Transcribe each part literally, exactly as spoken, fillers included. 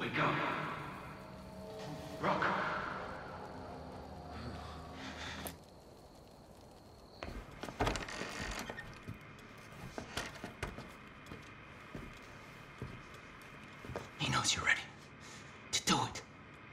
Wake up. Rock. He knows you're ready to do it.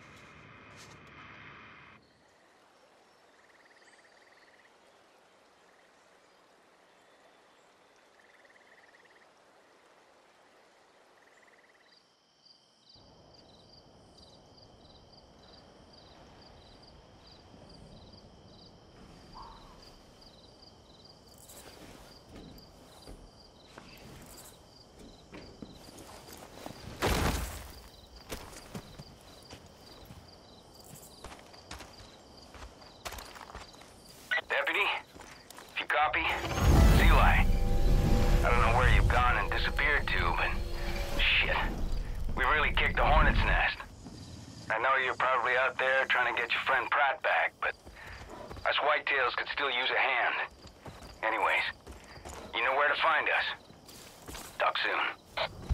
Deputy, if you copy, it's Eli. I don't know where you've gone and disappeared to, but shit, we really kicked the hornet's nest. I know you're probably out there trying to get your friend Pratt back, but us whitetails could still use a hand. Anyways, you know where to find us. Talk soon.